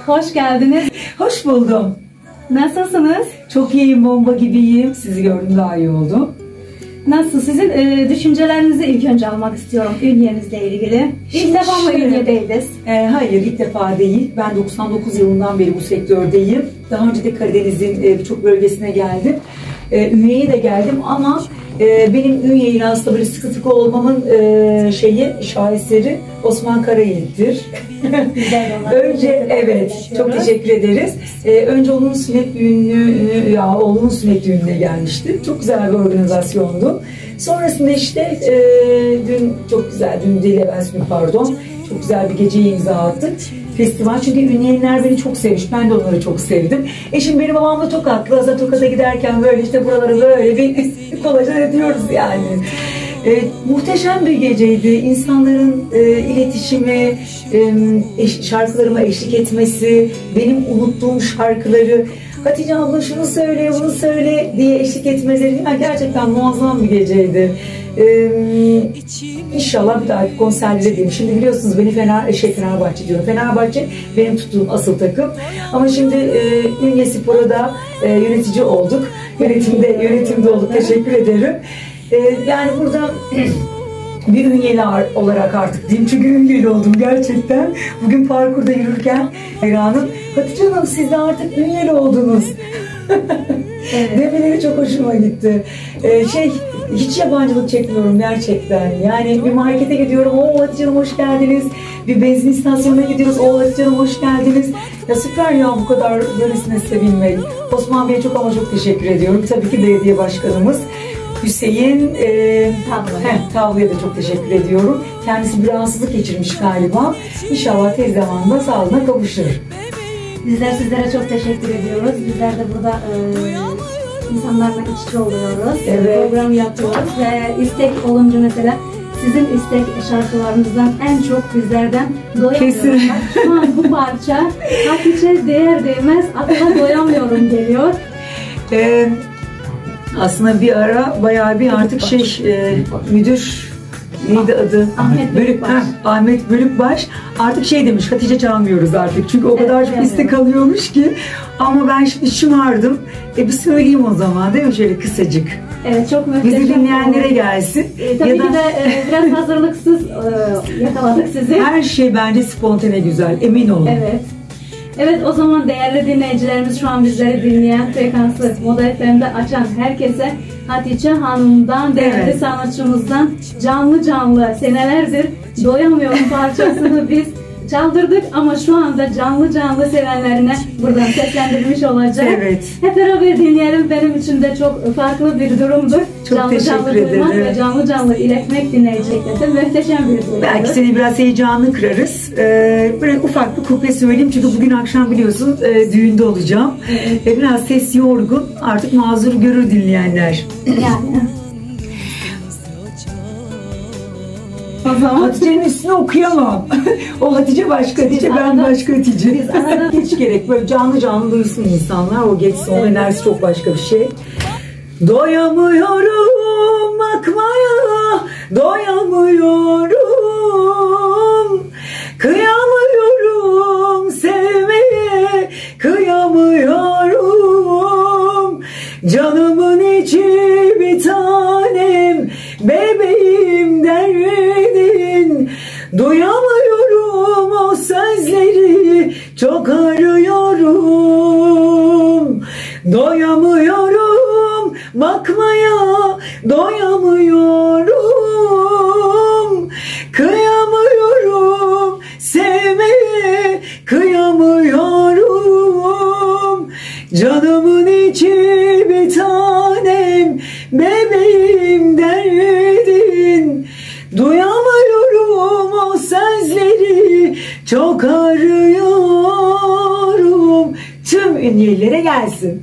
Hoş geldiniz. Hoş buldum. Nasılsınız? Çok iyiyim, bomba gibiyim. Sizi gördüm, daha iyi oldum. Nasıl? Sizin düşüncelerinizi ilk önce almak istiyorum ünyenizle ilgili. İlk defa mı ünyedeydiniz? Hayır, ilk defa değil. Ben 99 yılından beri bu sektördeyim. Daha önce de Karadeniz'in birçok bölgesine geldim. Ünye'ye de geldim ama benim Ünye ile aslında böyle sıkı sıkı olmamın şaheseri Osman Karayiğit'tir. Önce evet, çok teşekkür ederiz. Önce oğlunun sünnet düğününe gelmiştim. Çok güzel bir organizasyondu. Sonrasında işte dün çok güzel, dün değil evvelsi pardon, çok güzel bir geceye imza attık. Festival, çünkü Ünye'liler beni çok sevmiş, ben de onları çok sevdim. Eşim benim babam da Tokatlı, Azat Tokat'a giderken böyle işte buraları böyle bir kolajen ediyoruz yani. Muhteşem bir geceydi. İnsanların iletişimi, şarkılarıma eşlik etmesi, benim unuttuğum şarkıları Hatice abla şunu söyle, bunu söyle diye eşlik etmeleri gerçekten muazzam bir geceydi. İnşallah bir dahaki konserlere diyeyim. Şimdi biliyorsunuz beni Fenerbahçe diyorum. Fenerbahçe benim tuttuğum asıl takım. Ama şimdi Ünye Spor'a da yönetici olduk. Yönetimde olduk. Teşekkür ederim. Yani burada bir Ünyeli olarak artık diyeyim, çünkü Ünyeli oldum gerçekten. Bugün parkurda yürürken hayranım. Hatice Hanım, siz de artık Ünyeli oldunuz. Evet. Demeleri çok hoşuma gitti. Hiç yabancılık çekmiyorum gerçekten. Yani bir markete gidiyorum, o Hatice Hanım hoş geldiniz. Bir benzin istasyonuna gidiyoruz, o Hatice Hanım hoş geldiniz. Ya süper ya, bu kadar böylesine sevinmek. Osman Bey'e çok ama çok teşekkür ediyorum. Tabii ki belediye başkanımız Hüseyin Tavlı'ya da çok teşekkür ediyorum. Kendisi bir rahatsızlık geçirmiş galiba. İnşallah tez zamanda sağlığına kavuşur. Bizler sizlere çok teşekkür ediyoruz. Bizler de burada insanlarla iç içe oluyoruz. Evet. Program yapıyoruz ve istek olunca mesela sizin istek şarkılarınızdan en çok bizlerden doyamıyorum. Şu an bu parça Hatice değer değmez akla doyamıyorum geliyor. Aslında bir ara bayağı bir artık müdür neydi adı? Ahmet Bölükbaş artık demiş, Hatice çalmıyoruz artık. Çünkü o kadar çok istek alıyormuş ki. Ama ben şimdi şımardım. Bir söyleyeyim o zaman, değil mi, şöyle kısacık. Evet, çok muhteşem. Bizi dinleyenlere gelsin. Tabii ki de biraz hazırlıksız yakaladık sizi. Her şey bence spontane güzel, emin olun. Evet. Evet, o zaman değerli dinleyicilerimiz, şu an bizleri dinleyen, frekansı Moda FM'de açan herkese Hatice Hanım'dan, değerli sanatçımızdan canlı senelerdir doyamıyorum parçasını biz çaldırdık ama şu anda canlı sevenlerine buradan seslendirilmiş olacak. Evet. Hep beraber dinleyelim. Benim için de çok farklı bir durumdur. Çok teşekkür ederim. Ve canlı iletmek dinleyeceklerdir. Muhteşem bir durum. Belki seni biraz heyecanlı kırarız. Böyle ufak bir kuple söyleyeyim, çünkü bugün akşam biliyorsun düğünde olacağım. Evet. Biraz ses yorgun, artık mazur görür dinleyenler. Yani. O zaman Hatice'nin üstüne okuyamam. O Hatice başka Hatice, ben başka Hatice. Biz arada hiç gerek, böyle canlı duysun insanlar. O geçsin, o enerjisi çok başka bir şey. Doyamıyorum bakmaya, doyamıyorum. Kıyamıyorum sevmeye, kıyamıyorum. Canımın içi bir tanem, bebeğim derdin. Duyamıyorum o sözleri, çok arıyorum. Doyamıyorum bakmaya, doyamıyorum. Kıyamıyorum sevmeye, kıyamıyorum. Canımın içi bir tanem, bebeğim derdin. Duyamıyorum o sözleri, çok arıyorum. Tüm Ünyelilere gelsin.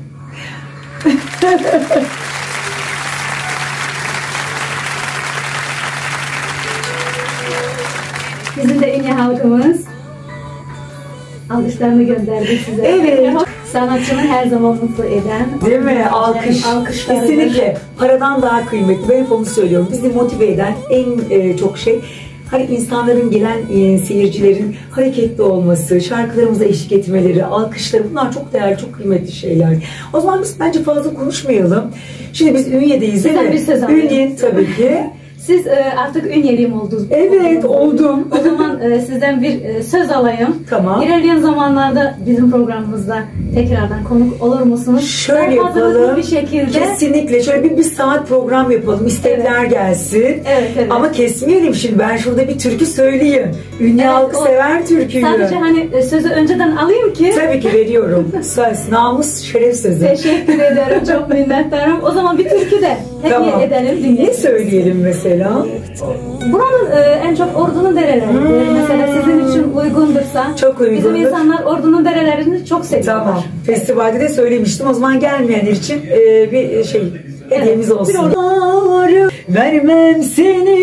bizim de Ünye halkımız alkışlarını gönderdik size. Evet. Sanatçını her zaman mutlu eden. Değil mi? Alkışlarını. Kesinlikle. Paradan daha kıymetli. Ben hep onu söylüyorum. Bizi motive eden en çok şey hani insanların, gelen seyircilerin hareketli olması, şarkılarımıza eşlik etmeleri, alkışları, bunlar çok değerli, çok kıymetli şeyler. O zaman biz bence fazla konuşmayalım. Şimdi biz Ünye'deyiz değil mi? Bir söz alayım. Ünye tabii ki. Siz artık Ünyeliyim oldunuz. Evet, oldum. O zaman sizden bir söz alayım. Tamam. İlerleyen zamanlarda bizim programımızda tekrardan konuk olur musunuz? Şöyle yapalım. Bir şekilde. Kesinlikle. Şöyle bir saat program yapalım. İstekler gelsin. Evet. Ama kesmeyelim şimdi. Ben şurada bir türkü söyleyeyim. Ünye halkı sever türküyü. Sadece hani sözü önceden alayım ki. Tabii ki veriyorum. Söz, namus, şeref sözü. Teşekkür ederim. Çok minnettarım. O zaman bir türkü de hediye edelim. Dinleyelim. Ne söyleyelim mesela? Buranın en çok Ordu'nun dereleri. Mesela sizin için uygundursa. Çok uygundur. Bizim insanlar Ordu'nun derelerini çok seviyorlar. Tamam. Festivalde de söylemiştim. O zaman gelmeyenler için bir hediyemiz olsun. Vermem seni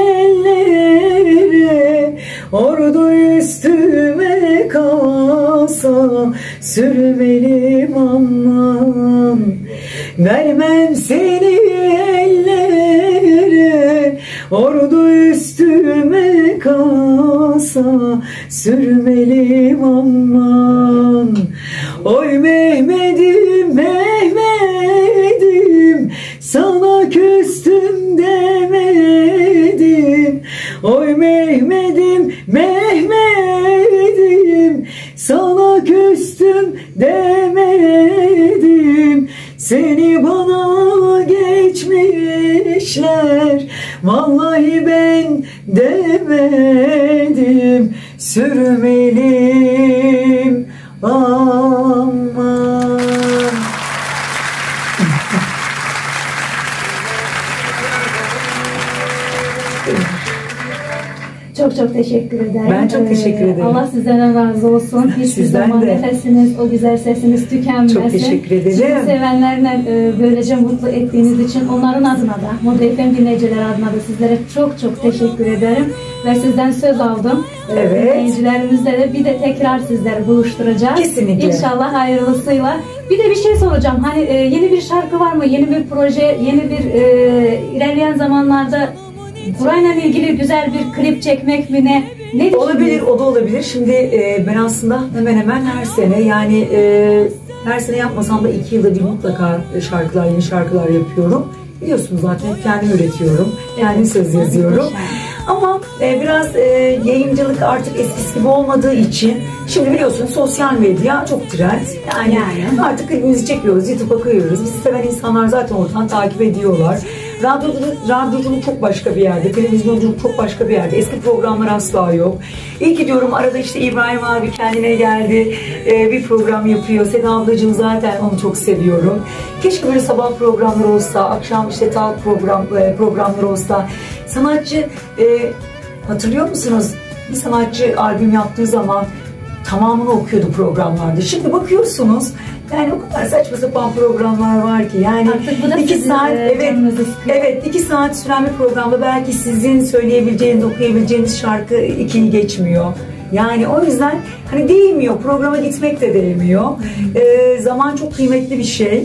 ellere, ordu üstüme kalsa sürmelim aman. Vermem seni ellere, ordu üstüme kalsa sürmelim aman. Oy Mehmet'im, Mehmet'im, sana küstüm demedim. Oy Mehmet'im, Mehmet'im, sana küstüm demedim. Seni bana geçmişler, vallahi ben demedim. Sürmelim aman. Çok teşekkür ederim. Ben çok teşekkür ederim. Allah sizden razı olsun. Hiçbir Sizden zaman de. nefesiniz, o güzel sesiniz tükenmesin. Çok teşekkür ederim. Sizi sevenlerle böylece mutlu ettiğiniz için onların adına da, Moda FM dinleyiciler adına da sizlere çok teşekkür ederim. Ve sizden söz aldım. Evet. Dinleyicilerimizle de bir de tekrar sizleri buluşturacağız. Kesinlikle. İnşallah hayırlısıyla. Bir de bir şey soracağım. Hani yeni bir şarkı var mı? Yeni bir proje, yeni bir ilerleyen zamanlarda burayla ilgili güzel bir klip çekmek mi ne? Ne olabilir, o da olabilir. Şimdi ben aslında hemen her sene, yani her sene yapmasam da 2 yılda bir mutlaka yeni şarkılar yapıyorum. Biliyorsunuz zaten kendim üretiyorum, kendim söz yazıyorum. Ama biraz yayıncılık artık eskisi gibi olmadığı için, şimdi biliyorsunuz sosyal medya çok trend. Yani artık klibimizi çekiyoruz, YouTube'a koyuyoruz. Bizi seven insanlar zaten oradan takip ediyorlar. Radyoculuk çok başka bir yerde, televizyonculuk çok başka bir yerde. Eski programlar asla yok. İyi ki diyorum, arada işte İbrahim abi kendine geldi, bir program yapıyor. Seda ablacığım, zaten onu çok seviyorum. Keşke böyle sabah programları olsa, akşam işte talk programları olsa. Sanatçı, hatırlıyor musunuz? Bir sanatçı albüm yaptığı zaman tamamını okuyordu programlarda. Şimdi bakıyorsunuz, yani o kadar saçma sapan programlar var ki, yani 2 saat, evet 2 saat süren bir programda belki sizin söyleyebileceğiniz, okuyabileceğiniz şarkı 2'yi geçmiyor. Yani o yüzden hani değmiyor, programa gitmek de değmiyor. Zaman çok kıymetli bir şey.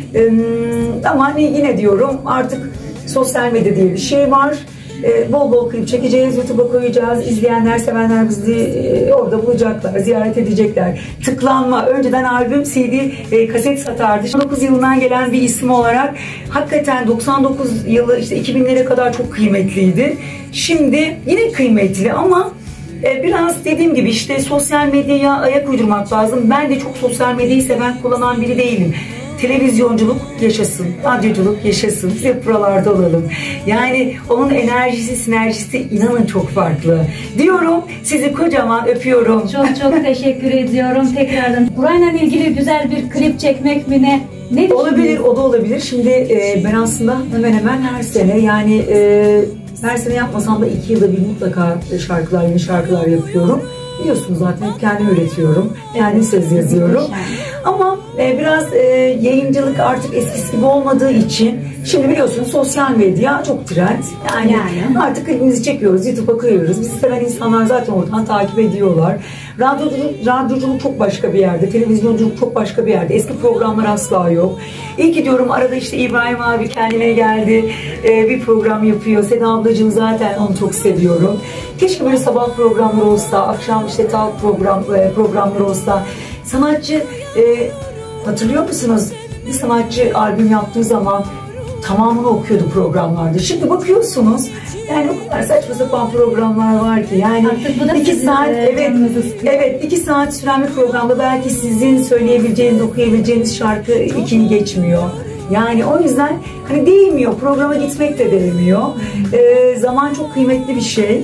Ama hani yine diyorum, artık sosyal medya diye bir şey var. Bol bol klip çekeceğiz, YouTube'a koyacağız. İzleyenler, sevenler bizi orada bulacaklar, ziyaret edecekler. Tıklanma. Önceden albüm, CD, kaset satardı. 99 yılından gelen bir isim olarak hakikaten 99 yılı işte 2000'lere kadar çok kıymetliydi. Şimdi yine kıymetli ama biraz dediğim gibi işte sosyal medyaya ayak uydurmak lazım. Ben de çok sosyal medyayı seven, kullanan biri değilim. Televizyonculuk yaşasın, radyoculuk yaşasın, biz hep buralarda olalım. Yani onun enerjisi, sinerjisi inanın çok farklı. Diyorum, sizi kocaman öpüyorum. Çok teşekkür ediyorum tekrardan. Burayla ilgili güzel bir klip çekmek mi ne? Ne olabilir, o da olabilir. Şimdi ben aslında hemen her sene, yani her sene yapmasam da 2 yılda bir mutlaka yeni şarkılar yapıyorum. Biliyorsunuz zaten kendim üretiyorum, kendim söz yazıyorum. Ama biraz yayıncılık artık eskisi gibi olmadığı için şimdi biliyorsunuz sosyal medya çok trend. Yani artık klibimizi çekiyoruz, YouTube'a koyuyoruz. Bizi seven insanlar zaten oradan takip ediyorlar. Radyoculuk çok başka bir yerde, televizyonculuk çok başka bir yerde. Eski programlar asla yok. İyi ki diyorum arada işte İbrahim abi kendine geldi, bir program yapıyor. Seda ablacığım zaten onu çok seviyorum. Keşke böyle sabah programları olsa, akşam işte talk programları olsa. Sanatçı hatırlıyor musunuz? Bir sanatçı albüm yaptığı zaman tamamını okuyordu programlarda. Şimdi bakıyorsunuz yani o kadar saçma sapan programlar var ki yani artık bu da 2 saat evet 2 saat süren bir programda belki sizin söyleyebileceğiniz, okuyabileceğiniz şarkı 2'yi geçmiyor. Yani o yüzden hani değmiyor. Programa gitmek de değmiyor. Zaman çok kıymetli bir şey.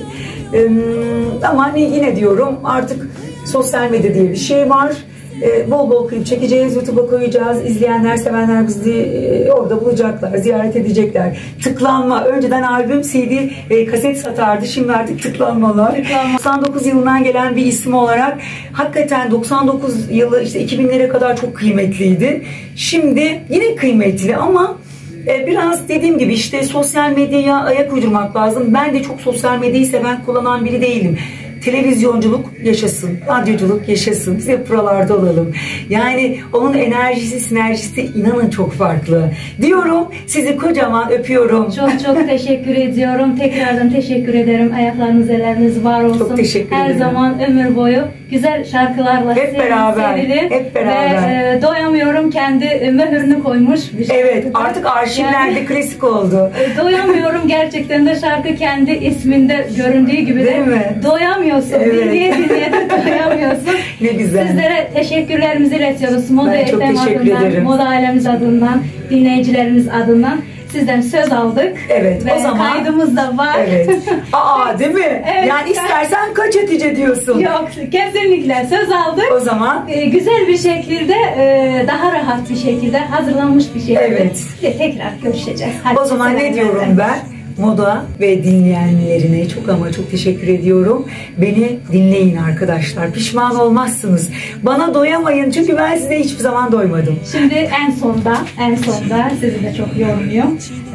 Ama yine diyorum artık sosyal medya diye bir şey var. Bol bol klip çekeceğiz, YouTube'a koyacağız. İzleyenler, sevenler bizi orada bulacaklar, ziyaret edecekler. Tıklanma. Önceden albüm, CD, kaset satardı. Şimdi artık tıklanmalar. 99 yılından gelen bir isim olarak hakikaten 99 yılı işte 2000'lere kadar çok kıymetliydi. Şimdi yine kıymetli ama biraz dediğim gibi işte sosyal medyaya ayak uydurmak lazım. Ben de çok sosyal medyayı seven, kullanan biri değilim. Televizyonculuk yaşasın, radyoculuk yaşasın. Biz hep buralarda olalım. Yani onun enerjisi, sinerjisi inanın çok farklı. Diyorum, sizi kocaman öpüyorum. Çok teşekkür ediyorum. Tekrardan teşekkür ederim. Ayaklarınız, elleriniz var olsun. Çok teşekkür ederim. Her zaman ömür boyu güzel şarkılarla hep beraber. Hep beraber. Ve doyamıyorum kendi mühürünü koymuş bir şarkı. Evet, artık arşivlerde yani, klasik oldu. Doyamıyorum gerçekten de şarkı kendi isminde göründüğü gibi değil de mi? Doyamıyorsun. Evet. Dinleye de doyamıyorsun. Ne güzel. Sizlere teşekkürlerimizi iletiyoruz. Moda ben çok teşekkür adından, ederim. Moda ailemiz adından, dinleyicilerimiz adından sizden söz aldık. Evet. Ve o zaman kaydımız da var. Evet. Değil mi? Evet, yani istersen kaç Hatice diyorsun. Yok, kesinlikle söz aldık. O zaman güzel bir şekilde, daha rahat bir şekilde, hazırlanmış bir şekilde tekrar görüşeceğiz. Hadi o zaman ne diyorum ben? Moda ve dinleyenlerine çok teşekkür ediyorum. Beni dinleyin arkadaşlar. Pişman olmazsınız. Bana doyamayın çünkü ben size hiçbir zaman doymadım. Şimdi en sonda sizi de çok yormuyor.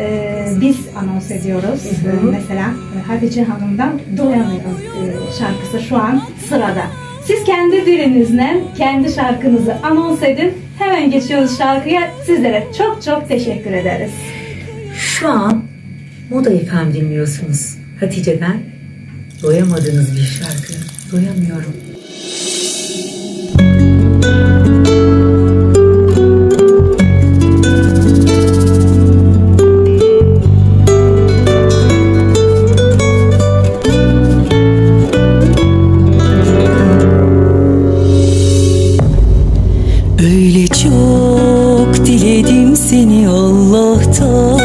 Biz anons ediyoruz. Mesela Hatice Hanım'dan Doyamıyorum şarkısı şu an sırada. Siz kendi dilinizle kendi şarkınızı anons edin. Hemen geçiyoruz şarkıya. Sizlere çok teşekkür ederiz. Şu an Moda FM dinliyorsunuz. Hatice'den doyamadığınız bir şarkı. Doyamıyorum. Öyle çok diledim seni Allah'tan,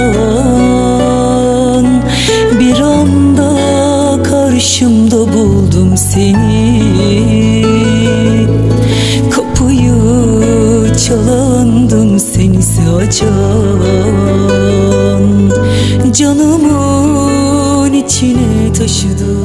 bir anda karşımda buldum seni. Kapıyı çalandım senisi açan, canımın içine taşıdım.